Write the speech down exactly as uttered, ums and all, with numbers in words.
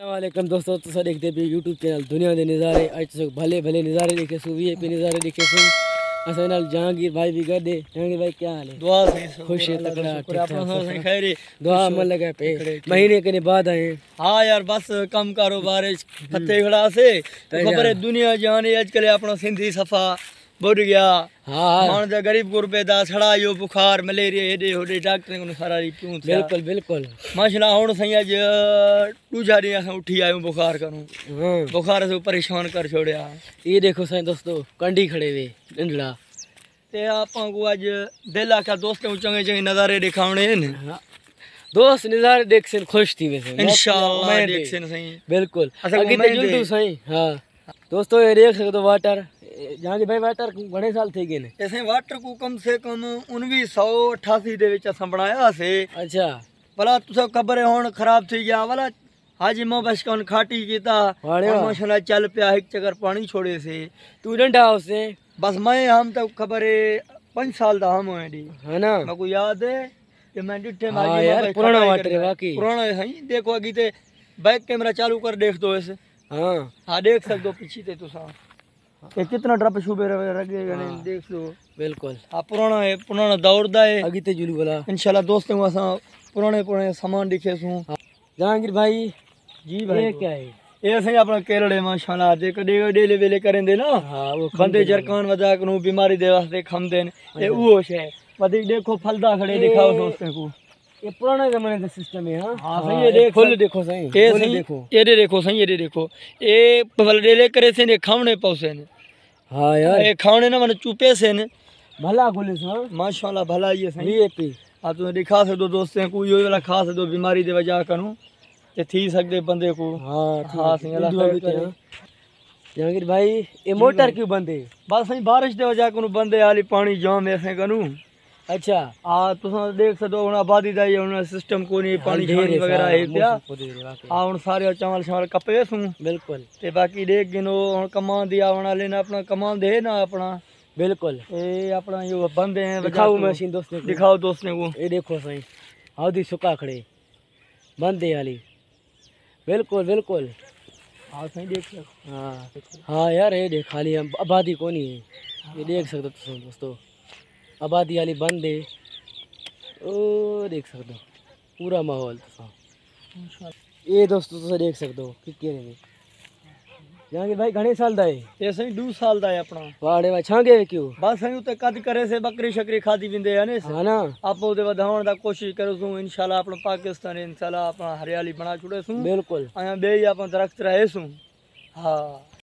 वालेकुम दोस्तों, तुसा देखते पे यूट्यूब चैनल दुनिया दे नज़ारे। अज तुस भले भले नज़ारे देखे सु वी पे नज़ारे देखे सु असा नाल जहांगीर भाई भी गदे। जहांगीर भाई क्या हाल है? दुआ सही खुश है, तकड़ा, ठीक ठाक, सही खैर है। दुआ अमल लगा पे महीने के बाद आए। हाँ यार बस कम कारोबार फते खड़ा से खबर है दुनिया जहान आजकल अपना सिंधी सफा बुढ़ गया। हाँ मान जा गरीब गुरबे दा सड़ा यो बुखार मलेरिया एडे होडे डॉक्टर को सारा री क्यों था। बिल्कुल बिल्कुल माशाल्लाह हुन सही आज दूजा दी अस उठी आयो बुखार करूं। हां बुखार से परेशान कर छोड़या। ये देखो सही दोस्तों कंडी खड़े वे डंडला ते आपा को आज दिल आका दोस्तों चंगे चंगे नजारे दिखावणे न। हाँ। दोस्त नज़ारे देख से खुश थी वैसे इंशाल्लाह देख से सही बिल्कुल असा अगे ते जुलदू सही। हां दोस्तों ये देख सकते हो वाटर जहांगीर भाई वाटर बड़े साल थे गए ने ऐसे वाटर को कम से कम उन्नीस सौ अठासी दे विच असां बनाया से। अच्छा भला तुसा खबर है हुन खराब थी गया वाला हाजी मोबश कौन खाटी कीता माशाल्लाह चल पिया एक चक्कर पानी छोड़े से तू डंडा उसे बस मैं हम तो खबर है पाँच साल दा हम है डी है ना मेरे को याद है कि मैं डिठे हाँ माजी यार पुराना वाटर है वाकई पुराना है सही। देखो अगी ते बैक कैमरा चालू कर देख दो ऐसे। हाँ हाँ देख सकते हो पीछे ते तुसा ये कितना ड्रप शुबे लगेगा नहीं देख लो बिल्कुल। हाँ पुराना है पुराना दौर दा है अगी ते जुलू वाला इंशाल्लाह दोस्तों को असा पुराने पुराने सामान दिखे सू। जहांगीर भाई जी भाई ये क्या है? ये सही अपना केरड़े माशाल्लाह जे कदे डेले वेले करें दे ना। हाँ वो बंदे जरकान वजा कनु बीमारी दे वास्ते खमदे ने वो है वधिक देखो फलदा खड़े दिखाओ दोस्तों को ये पुराने जमाने का सिस्टम है। हाँ हाँ सही है देख फुल देखो सही ये फुल सही देखो ये देखो सही ये देखो ये फल डेले करे से ने खावने पौसे ने। हाँ यार ये खावने ना मन चुपे से ने भला खुले हाँ माशाल्लाह भला ये सही वीआईपी आप तो दिखा सकते हो दोस्तों को यो वाला खा सकते हो बीमारी दे वजह कनु ते थी सकदे बंदे को। हाँ हाँ सही अल्लाह खैर करे। जहांगीर भाई ये मोटर क्यों बंद है? बस सही बारिश दे वजह कनु बंदे हाली पानी जाम ऐसे कनु। अच्छा हाँ तुसा देख सकते हो हुन आबादी दा हुन सिस्टम को नहीं पानी छानी वगैरह है पिया। हाँ हुन सारे चावल शावल कपे सू बिल्कुल ते बाकी देख गिनो हुन कमान दिया होना लेना अपना कमान दे ना अपना बिल्कुल ए अपना यो बंदे हैं दिखाओ मशीन दोस्तों को दिखाओ दोस्तों को ये देखो सही आधी सुखा खड़े बंदे वाली बिल्कुल बिल्कुल। हाँ सही देख हाँ हाँ यार ये देख खाली हम आबादी को नहीं है ये देख सकते हो दोस्तों आबादी वाली बंद है ओ देख सकते हो पूरा माहौल तो ये दोस्तों तुम देख सकते हो कि कह रहे जहांगीर भाई घणे साल दा है? ये सही दो साल दा है अपना वाड़े भाई छांगे क्यों बस सही उते कद करे से बकरी शकरी खादी विंदे है ने हाँ ना आप ओदे वधावण दा कोशिश करो सू इंशाल्लाह अपना पाकिस्तान इंशाल्लाह अपना हरियाली बना छुड़े सू बिल्कुल आया बे अपन दरख्त रहे सू। हाँ